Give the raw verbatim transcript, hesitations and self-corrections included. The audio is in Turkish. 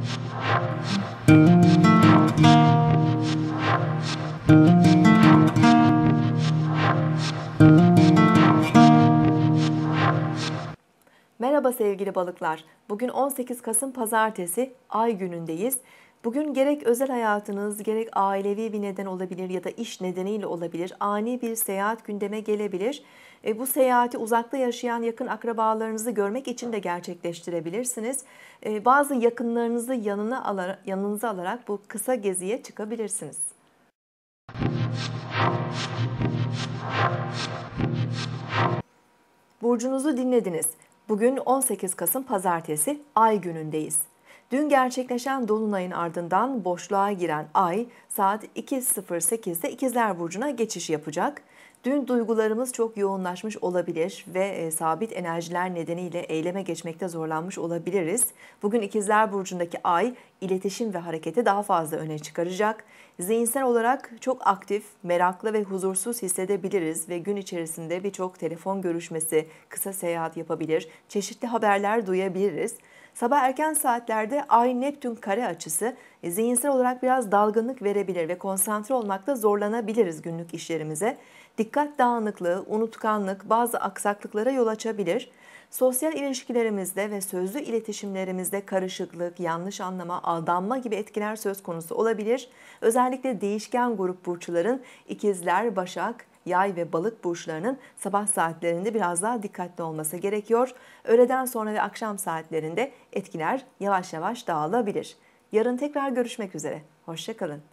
Merhaba sevgili balıklar. Bugün on sekiz Kasım Pazartesi, Ay günündeyiz. Bugün gerek özel hayatınız, gerek ailevi bir neden olabilir ya da iş nedeniyle olabilir. Ani bir seyahat gündeme gelebilir. E, bu seyahati uzakta yaşayan yakın akrabalarınızı görmek için de gerçekleştirebilirsiniz. E, bazı yakınlarınızı yanına alarak, yanınıza alarak bu kısa geziye çıkabilirsiniz. Burcunuzu dinlediniz. Bugün on sekiz Kasım Pazartesi, Ay günündeyiz. Dün gerçekleşen Dolunay'ın ardından boşluğa giren Ay, saat iki sıfır sekizde İkizler Burcu'na geçiş yapacak. Dün duygularımız çok yoğunlaşmış olabilir ve e, sabit enerjiler nedeniyle eyleme geçmekte zorlanmış olabiliriz. Bugün İkizler Burcu'ndaki Ay, iletişim ve hareketi daha fazla öne çıkaracak. Zihinsel olarak çok aktif, meraklı ve huzursuz hissedebiliriz ve gün içerisinde birçok telefon görüşmesi, kısa seyahat yapabilir, çeşitli haberler duyabiliriz. Sabah erken saatlerde Ay-Neptün kare açısı zihinsel olarak biraz dalgınlık verebilir ve konsantre olmakta zorlanabiliriz günlük işlerimize. Dikkat dağınıklığı, unutkanlık, bazı aksaklıklara yol açabilir. Sosyal ilişkilerimizde ve sözlü iletişimlerimizde karışıklık, yanlış anlama, aldanma gibi etkiler söz konusu olabilir. Özellikle değişken grup burçların İkizler, Başak, Yay ve Balık burçlarının sabah saatlerinde biraz daha dikkatli olması gerekiyor. Öğleden sonra ve akşam saatlerinde etkiler yavaş yavaş dağılabilir. Yarın tekrar görüşmek üzere. Hoşça kalın.